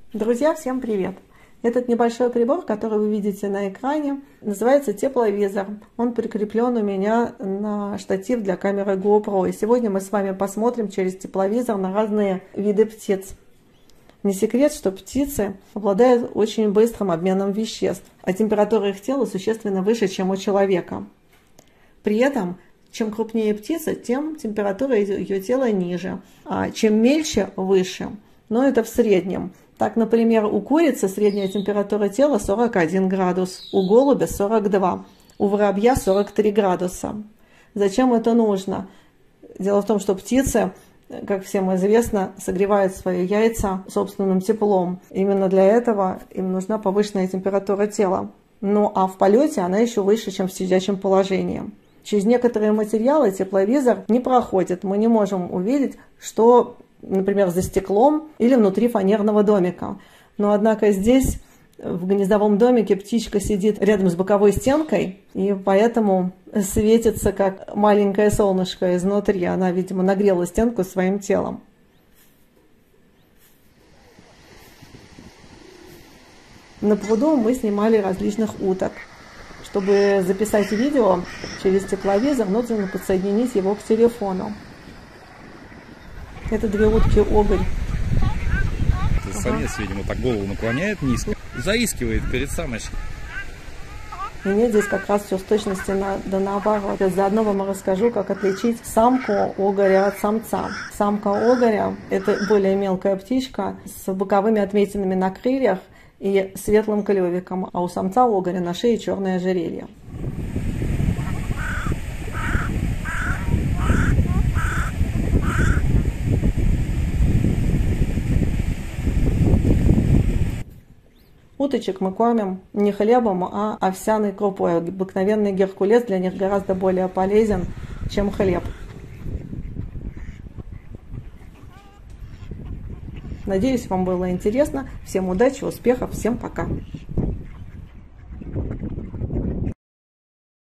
Друзья, всем привет! Этот небольшой прибор, который вы видите на экране, называется тепловизор. Он прикреплен у меня на штатив для камеры GoPro. И сегодня мы с вами посмотрим через тепловизор на разные виды птиц. Не секрет, что птицы обладают очень быстрым обменом веществ, а температура их тела существенно выше, чем у человека. При этом, чем крупнее птица, тем температура ее тела ниже, а чем мельче, выше. Но это в среднем. Так, например, у курицы средняя температура тела 41 градус, у голубя 42, у воробья 43 градуса. Зачем это нужно? Дело в том, что птицы, как всем известно, согревают свои яйца собственным теплом. Именно для этого им нужна повышенная температура тела. Ну а в полете она еще выше, чем в сидячем положении. Через некоторые материалы тепловизор не проходит. Мы не можем увидеть, что, например, за стеклом или внутри фанерного домика. Но однако здесь, в гнездовом домике, птичка сидит рядом с боковой стенкой, и поэтому светится, как маленькое солнышко изнутри. Она, видимо, нагрела стенку своим телом. На пруду мы снимали различных уток. Чтобы записать видео через тепловизор, нужно подсоединить его к телефону. Это две утки оголь. Самец, видимо, так голову наклоняет низко, заискивает перед самочкой. И нет, здесь как раз все с точности да наоборот. Заодно вам расскажу, как отличить самку огаря от самца. Самка огаря – это более мелкая птичка с боковыми отметинами на крыльях и светлым клювиком, а у самца огаря на шее черное ожерелье. Уточек мы кормим не хлебом, а овсяной крупой. Обыкновенный геркулес для них гораздо более полезен, чем хлеб. Надеюсь, вам было интересно. Всем удачи, успехов, всем пока!